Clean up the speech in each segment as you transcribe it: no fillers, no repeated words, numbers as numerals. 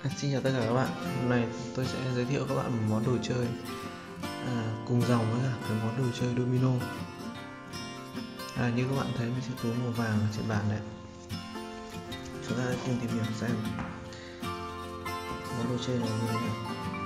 Xin chào tất cả các bạn. Hôm nay tôi sẽ giới thiệu các bạn một món đồ chơi cùng dòng với cả cái món đồ chơi domino. Như các bạn thấy một chiếc túi màu vàng ở trên bàn này. Chúng ta hãy cùng tìm hiểu xem món đồ chơi này như thế nào.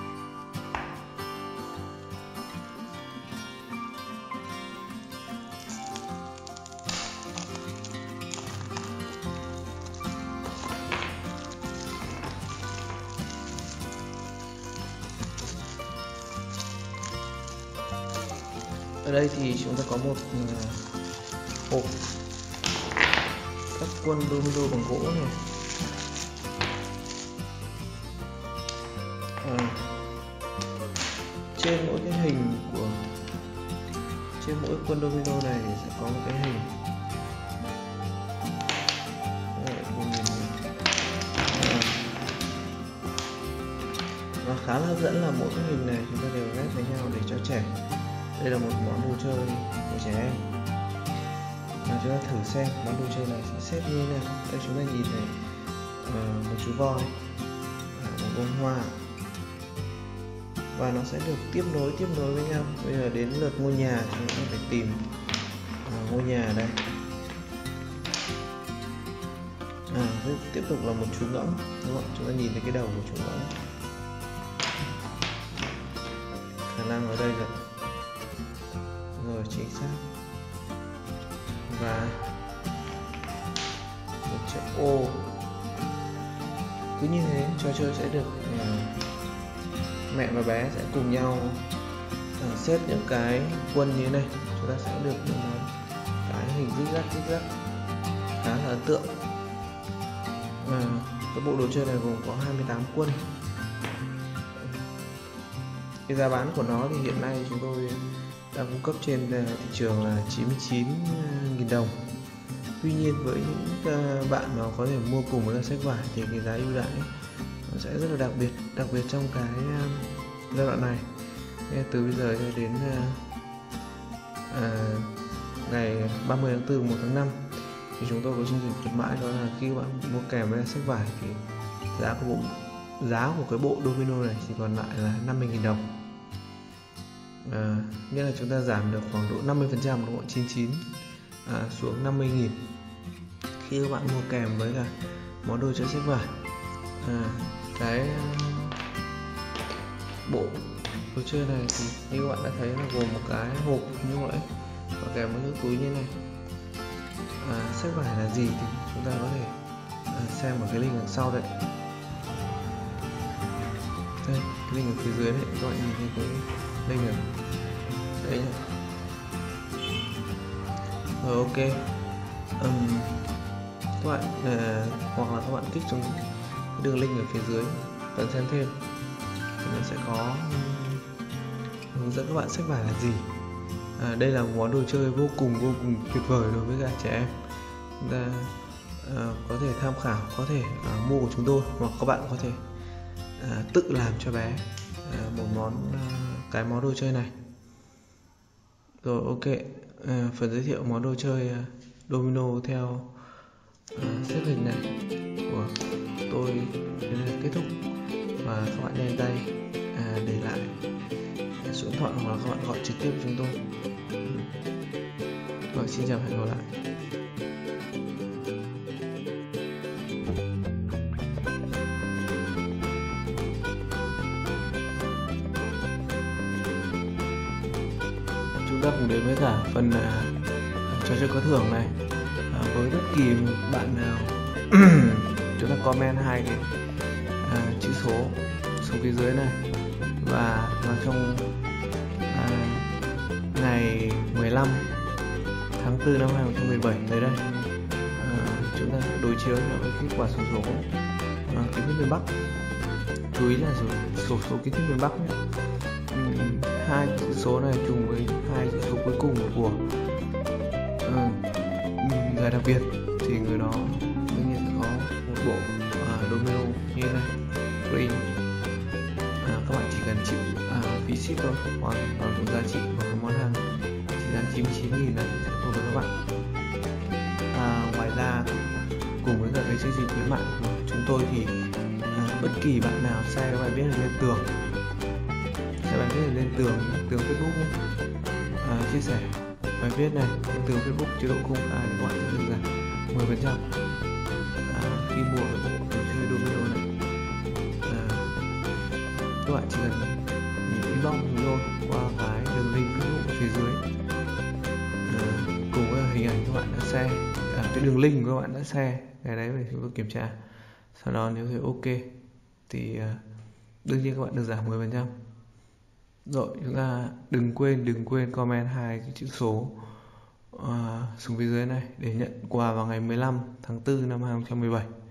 Ở đây thì chúng ta có một hộp các quân domino bằng gỗ này. Trên mỗi cái hình của trên mỗi quân domino này thì sẽ có một cái hình. Và khá là hấp dẫn là mỗi cái hình này chúng ta đều ghép với nhau để cho trẻ. Đây là một món đồ chơi của trẻ em. Chúng ta thử xem món đồ chơi này sẽ xếp như thế nào. Đây chúng ta nhìn thấy một chú voi, một bông hoa, và nó sẽ được tiếp nối với nhau. Bây giờ đến lượt ngôi nhà, chúng ta phải tìm ngôi nhà ở đây. Tiếp tục là một chú ngỗng, đúng không? Chúng ta nhìn thấy cái đầu của chú ngỗng. Khả năng ở đây là rồi, chính xác. Và một chiếc ô. Cứ như thế trò chơi sẽ được mẹ và bé sẽ cùng nhau xếp những cái quân như thế này. Chúng ta sẽ được một cái hình zigzag khá là ấn tượng. Cái bộ đồ chơi này gồm có 28 quân. Cái giá bán của nó thì hiện nay chúng tôi đang cung cấp trên thị trường là 99.000 đồng. Tuy nhiên với những bạn mà có thể mua cùng với cả sách vải thì cái giá ưu đãi nó sẽ rất là đặc biệt trong cái giai đoạn này. Từ bây giờ cho đến ngày 30 tháng 4, 1 tháng 5 thì chúng tôi có chương trình khuyến mãi, đó là khi các bạn mua kèm với sách vải thì giá của cái bộ domino này chỉ còn lại là 50.000 đồng. Nghĩa là chúng ta giảm được khoảng độ 50%, đúng không? 99 xuống 50.000 khi các bạn mua kèm với cả món đồ chơi sách vải. Cái bộ đồ chơi này thì như các bạn đã thấy là gồm một cái hộp như vậy và kèm với cái túi như này. Sách vải là gì thì chúng ta có thể xem ở cái link đằng sau đây. Đây, cái link ở phía dưới này, các bạn nhìn thấy cái link này. Đấy nhá. Rồi, ok. Các bạn hoặc là các bạn kích xuống đường link ở phía dưới cần xem thêm thì nó sẽ có hướng dẫn các bạn sách vải là gì. Đây là một món đồ chơi vô cùng tuyệt vời đối với cả trẻ em. Chúng ta có thể tham khảo, có thể mua của chúng tôi, hoặc các bạn có thể tự làm cho bé một cái món đồ chơi này. Rồi, ok. Phần giới thiệu món đồ chơi domino theo xếp hình này của tôi đến là kết thúc, và các bạn nhanh tay để lại số điện thoại hoặc là các bạn gọi trực tiếp với chúng tôi. Rồi, xin chào, hẹn gặp lại. Chúng ta cùng đến với cả phần trò chơi có thưởng này. Với bất kỳ bạn nào chúng ta comment 2 cái chữ số xuống phía dưới này và trong ngày 15 tháng 4 năm 2017 tới đây, chúng ta đối chiếu với kết quả xổ số kiến thức miền Bắc. Chú ý là xổ số kiến thức miền Bắc nhé. Hai chữ số này trùng với hai chữ số cuối cùng của người đặc biệt thì người đó đương nhiên sẽ có một bộ domino như thế này free. Các bạn chỉ cần chịu phí ship thôi, hoặc toàn bộ giá trị của cái món hàng chỉ giá 99.000 này sẽ thuộc về các bạn. Ngoài ra cùng với cả cái chương trình khuyến mại của chúng tôi thì bất kỳ bạn nào share cái bài viết này lên tường, share bài viết này lên tường Facebook nhé. Chia sẻ bài viết này lên tường Facebook chế độ công khai các bạn sẽ được giảm 10% khi mua cái bộ đồ chơi domino này. Các bạn chỉ cần inbox chúng tôi qua cái đường link Facebook ở phía dưới cùng với hình ảnh các bạn đã share, cái đường link của các bạn đã share cái đấy để chúng tôi kiểm tra. Sau đó nếu thấy ok thì đương nhiên các bạn được giảm 10%. Rồi chúng ta đừng quên comment 2 cái chữ số xuống phía dưới này để nhận quà vào ngày 15 tháng 4 năm 2017.